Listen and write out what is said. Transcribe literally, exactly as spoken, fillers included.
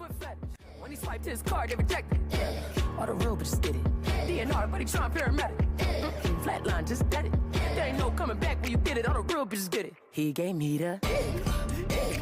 foot fetish. When he swiped his card, they rejected it. All the real bitches get it. D N R, but he trying paramedic. Mm-mm, flatline, just dead it. There ain't no coming back when you get it. All the real bitches get it. He gave me the